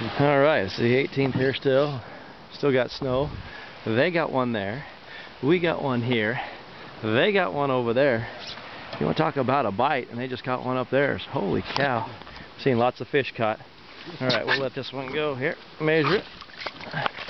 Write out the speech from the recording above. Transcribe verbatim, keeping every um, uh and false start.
All right, it's the eighteenth here still. Still got snow. They got one there. We got one here. They got one over there. You want to talk about a bite, and they just caught one up there. Holy cow. Seen lots of fish caught. All right, we'll let this one go here. Measure it.